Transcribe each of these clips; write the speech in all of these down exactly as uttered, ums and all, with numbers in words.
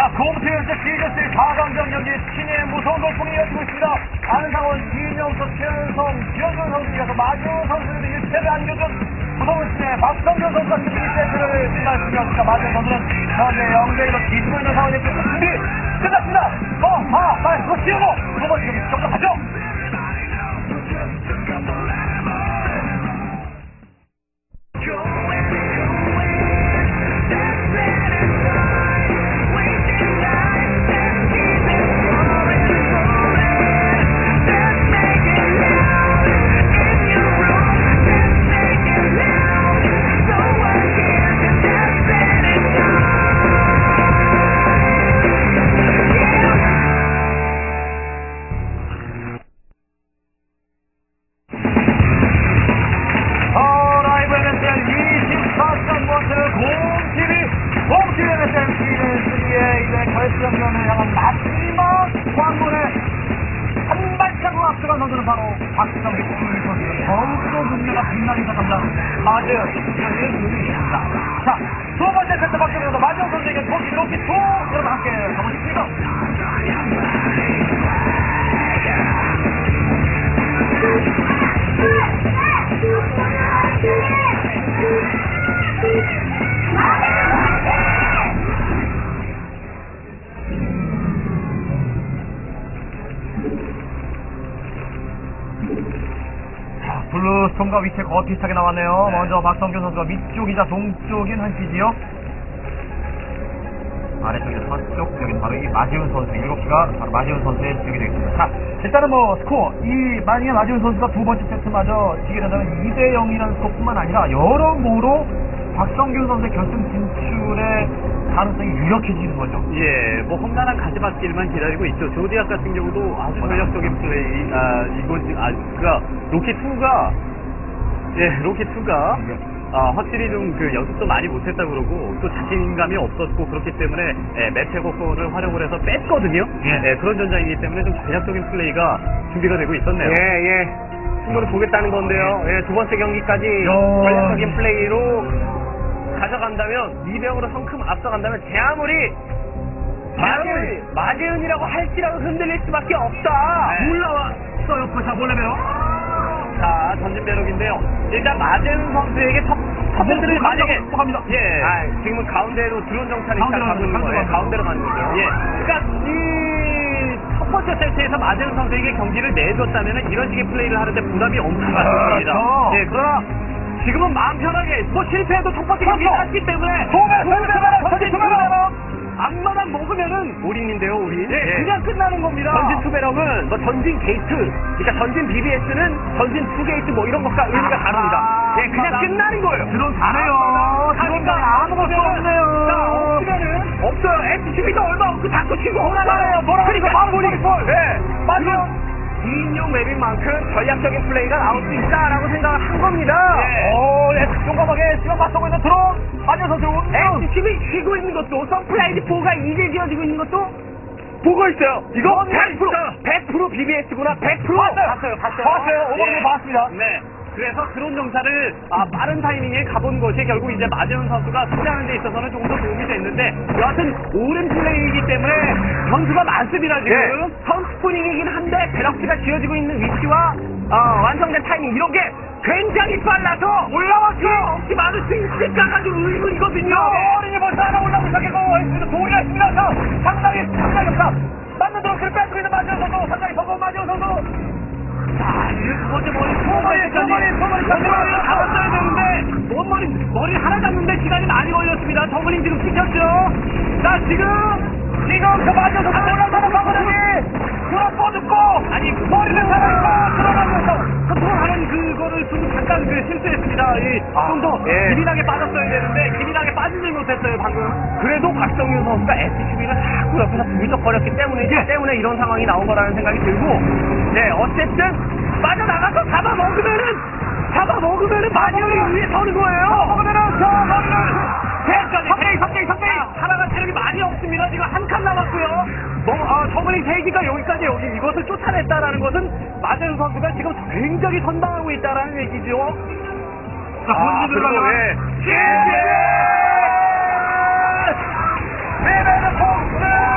곰태현재 시리즈의 사 강전 경기 신의 무서운 돌풍이 이어지고 있습니다. 안상원, 이명석, 최은성, 기현준 선수에서 마지우 선수들이 일체를 안겨준 무서운 신의 박성준 선수가 준비 세트를 끝났습니다. 마지우 선수는 현재 영 대 일로 뒤지고 있는 상황이기 때문에 준비 끝났습니다. 어, 하, 빨리 그거 씌우고 두 번째 경기 시작하죠. 결승전을 향한 마지막 관문에 한 발짝으로 앞서간 선수는 바로 박성기 선수입니다. 더욱더 눈매가 빛나기 시작합니다. 맞아요. 이번에는 눈이십니다. 자, 두 번째 세트 박성기 선수 마지막 선수에게 토끼 로키 투 여러분 함께 가보십시오. 블루스톰과 위치가 거의 비슷하게 나왔네요. 네. 먼저 박성균 선수가 위쪽이자 동쪽인 한시지요. 아래쪽에서 서쪽, 여기는 바로 이 마지훈 선수, 일곱 시가 바로 마지훈 선수의 지역이 되겠습니다. 자, 일단은 뭐 스코어, 이 만약에 마지훈 선수가 두 번째 세트마저 지게 된다면 이 대 영이라는 스코어뿐만 아니라 여러모로 박성균 선수의 결승 진출의 가능성이 유력해지는 거죠. 예, 뭐 험난한 가지밭길만 기다리고 있죠. 조디악 같은 경우도 아주 전략적인 플레이, 아, 이건, 아, 그니까, 로키2가, 예, 로키2가, 아, 확실히 좀 그 연습도 많이 못했다 그러고, 또 자신감이 없었고, 그렇기 때문에, 예, 메테고폰을 활용을 해서 뺐거든요. 예. 예, 그런 전장이기 때문에 좀 전략적인 플레이가 준비가 되고 있었네요. 예, 예. 승부를 보겠다는 건데요. 예, 두 번째 경기까지 요... 전략적인 플레이로 가져간다면, 이 대 영으로 성큼 앞서간다면, 제 아무리, 마재은, 마재은이라고 할지라도 흔들릴 수밖에 없다. 네. 올라왔어요. 자, 몰래매요. 자, 전진 배럭인데요. 일단 마재은 선수에게 첫, 첫 번째를 만약에. 합니다. 예. 아, 지금은 가운데로 드론 정찰이 가운데로 시작하고 있는 가운데로 거예요. 가운데로 가는 거죠. 예. 그러니까 이 첫 번째 세트에서 마재은 선수에게 경기를 내줬다면 이런 식의 플레이를 하는데 부담이 엄청 많습니다. 그렇죠. 예, 그러나 지금은 마음 편하게 뭐 실패해도 첫 번째 경기 그렇죠. 땄기 때문에 소매, 소매, 소매, 전진 소매, 투배럭 앞마당 먹으면은 올인인데요, 올인. 예, 예. 그냥 끝나는 겁니다. 전진 투배럭은 뭐 전진 게이트, 그러니까 전진 비비에스는 전진 투 게이트 뭐 이런 것과 의미가 아, 다릅니다. 예, 그냥 맞아. 끝나는 거예요. 드론 잘해요. 드론 잘해. 아무것도 없네요. 자, 없으면은 없어요. 에스씨비도 얼마 없고 자꾸 치고 뭐라가요? 뭐라가요? 그러니까 바로 우리 우리 볼. 예, 맞아요. 이인용 맵인 만큼 전략적인 플레이가 나올 수 있다라고 생각을 한 겁니다. 예. 오, 예, 용감하게 지금 맞서고 있는 드론. 마지우 선수. 에스씨비 쉬고 있는 것도 서플라이즈 포가 이제 지어지고 있는 것도 보고 있어요. 이거 백 퍼센트 백 퍼센트 비비에스구나. 백 퍼센트 봤어요. 봤어요. 봤어요. 봤어요. 오버로 예. 봤습니다. 네. 그래서 드론 정찰을 아, 빠른 타이밍에 가본 것이 결국 이제 마재훈 선수가 승리하는 데 있어서는 조금 더 도움이 됐는데 여하튼 오랜 플레이이기 때문에 선수가 많습니다 지금. 예. 선스포닝이긴 한데 베럭스가 지어지고 있는 위치와 어, 완성된 타이밍 이런 게 굉장히 빨라서 올라왔죠. 없지 많을 수 있을까 가지고 의문이거든요. 어린이 벌써 하나 올라오고 시작했고 있습니다. 도리가 있습니다. 자, 상당히 상당히 없다. 맞는 드론을 뺏고 있는 마지우 선수. 상당히 성공 마지우 선수. 자, 이제 두 번째 머리, 두 머리, 번째 두 머리, 두 머리, 두 머리 잡았어야 되는데, 원 머리, 머리 하나 잡는데 시간이 많이 걸렸습니다. 저글링 지금 찍혔죠? 자, 지금, 지금 그 마지우 선수 올라가는 방법이 드론 뻗었고 아니, 머리를 살아있고 들어가면서 컨트롤하는 그거를 좀 잠깐 그 실수했습니다. 이, 아, 좀 더 예. 기민하게 빠졌어야 되는데, 기민하게 빠지지 못했어요, 방금. 그래도 박성윤 선수가 에스씨비를 자꾸 옆에서 불적거렸기 때문에 예. 때문에 이런 상황이 나온 거라는 생각이 들고, 네 어쨌든 빠져나가서 잡아먹으면은 잡아먹으면은 마지막에 위에 서는 거예요. 먹으면은 저 머리를 대까지 상대이 상대이 상대이 하나가 체력이 많이 없습니다. 지금 한 칸 남았고요. 뭐, 아, 저글링 세 기가 여기까지 여기 이것을 쫓아냈다라는 것은 마재훈 선수가 지금 굉장히 선방하고 있다라는 얘기죠. 자, 아, 본진으로 그리고, 가면 예. 리베르 폭스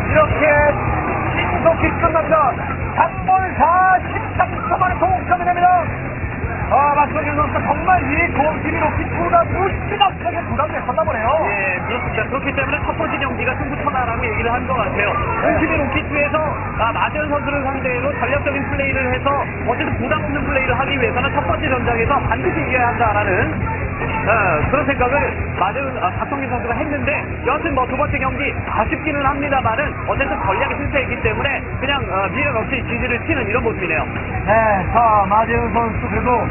이렇게 신속히 끝납니다. 삼월 사십삼 초 만에 동점이 됩니다. 아, 박성준 선수가 정말 이 좋은 팀이 로키투가 무시각하게 부담됐었나 보네요. 예, 그렇습니다. 그렇기 때문에 첫 번째 경기가 승부처다라고 얘기를 한 것 같아요. 홍팀이 로키투에서 아, 마재현 선수를 상대로 전략적인 플레이를 해서 어쨌든 부담 없는 플레이를 하기 위해서는 첫 번째 전장에서 반드시 이겨야 한다라는 어, 그런 생각을 마재현, 아, 박성준 선수가 했는데 여하튼 뭐 두 번째 경기 아쉽기는 합니다만은 어쨌든 전략이 실패했기 때문에 그냥 어, 미련 없이 지지를 치는 이런 모습이네요. 네, 자, 마재훈 선수 그래도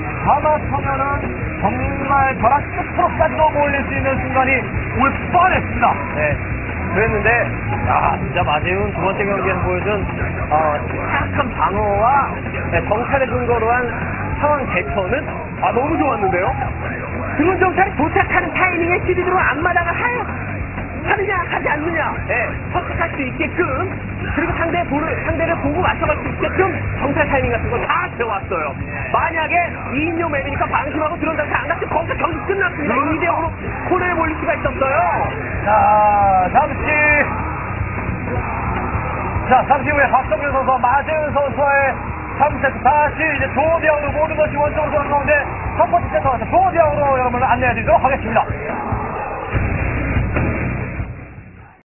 하마터면은 정말 벼락 끝으로까지도 몰릴 수 있는 순간이 올 뻔했습니다. 네. 그랬는데, 야, 진짜 마재훈 두 번째 경기에서 보여준, 어, 타락한 방어와 네, 정찰의 근거로 한 상황 대처는, 아, 너무 좋았는데요? 드론 정찰이 도착하는 타이밍에 시리즈로 앞마당을 할, 하느냐, 하지 않느냐, 예, 선택할 수 있게끔, 그리고 상대 볼을, 상대를 보고 맞춰갈 수 있게끔 정찰 타이밍 같은 거 다 배워왔어요. 만약에 이 인용 맵이니까 방심하고 드론 정찰 안 갔으면 거기서 경기 끝났습니다. 이 대 영으로 코너에 몰릴 수가 있었어요. 자, 잠시. 자, 잠시 후에 박성준 선수와 마재훈 선수의 삼 세트 다시 이제 조대형으로 모든 것이 원점으로 돌아가는 가운데 첫 번째 세트 조대형으로 여러분을 안내해드리도록 하겠습니다.